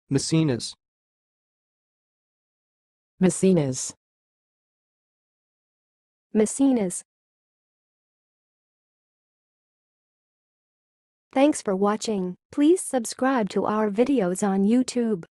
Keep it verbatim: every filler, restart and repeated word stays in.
maecenas, maecenas, maecenas. Thanks for watching. Please subscribe to our videos on YouTube.